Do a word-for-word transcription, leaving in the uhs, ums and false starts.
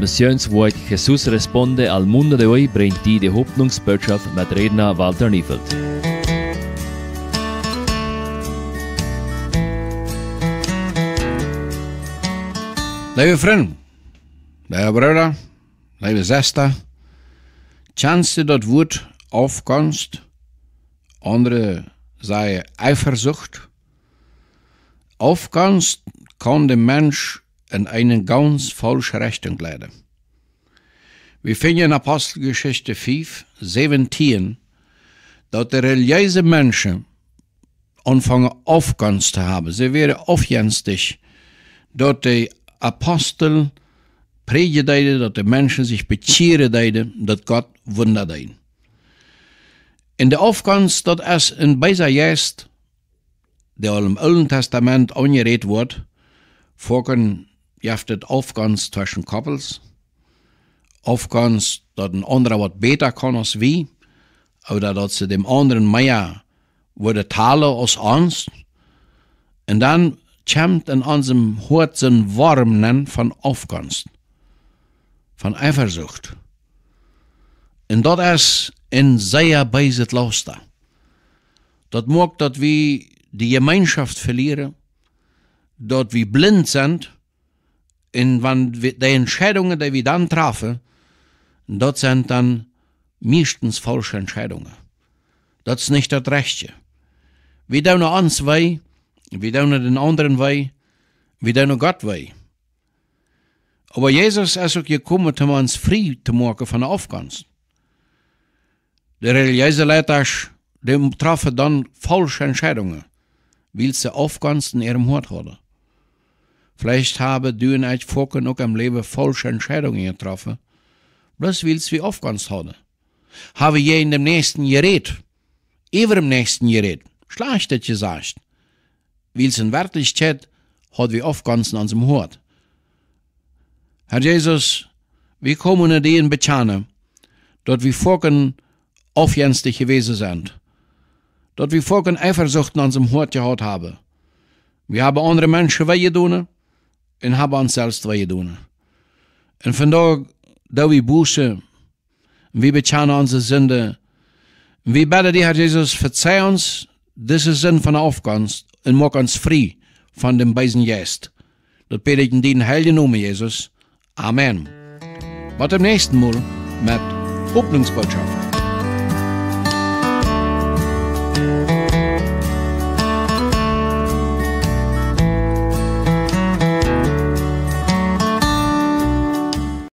Missionswort Jesus Responde al mundo de hoy bringt die die Hoffnungs-Botschaft mit Redner Walter Neufeld. Lieve vriend, lieve broeder, lieve zuster, kennst du dat Wort Aufgunst? Andere sagen Eifersucht. Aufgunst kann den Mensch in eine ganz falsche Richtung leiten. Wir finden in Apostelgeschichte fünf, siebzehn, dass die religiösen Menschen anfangen Aufgunst zu haben. Sie werden aufjenstig, dass die Apostel predigen, dass die Menschen sich bekehren, dass Gott Wunder tut. In der Aufgunst, dat es in beiser Geist, der im Alten Testament angeredet wird, vorken jaftet Aufgunst zwischen Koppels, Aufgunst, dat ein anderer wat besser kann als wie, oder dat sie dem anderen mehr würde talen als uns, und dann kommt in unserem Herzen Warmen von Aufgunst, von Eifersucht. Und dat ist in sehr beiset Lauster. Dat macht, dass wir die Gemeinschaft verlieren, dass wir blind sind, und wenn wir die Entscheidungen, die wir dann treffen, das sind dann meistens falsche Entscheidungen. Das ist nicht das Rechte. Wir tun uns weh, wir tun den anderen weh, wir tun Gott weh. Aber Jesus ist auch gekommen, um uns frei zu machen von der Aufgunst. Die religiösen Leute, die treffen dann falsche Entscheidungen, weil sie Aufgunst in ihrem Hort haben. Vielleicht haben du und ich vorher auch im Leben falsche Entscheidungen getroffen, bloß weil sie Aufgunst haben. Haben je in dem nächsten geredet, über dem nächsten geredet, schlecht das gesagt, weil es in Wirklichkeit hat wir Aufgunst in unserem Hort. Herr Jesus, wir kommen dir in Bechanen, dort wir vorher aufjenstig gewesen sind, dort wir vorher Eifersucht in unserem Hort gehabt haben. Wir haben andere Menschen wehgetan und haben uns selbst wehgetan. Und von da, da wir bußen, wir bekennen unsere Sünde, wir beten dir, Herr Jesus, verzeih uns diese Sinn von Aufgunst und mach uns frei von dem bösen Geist. Das bete ich in den heiligen Namen, Jesus. Amen. Bis zum nächsten Mal mit Hoffnungs-Botschaft.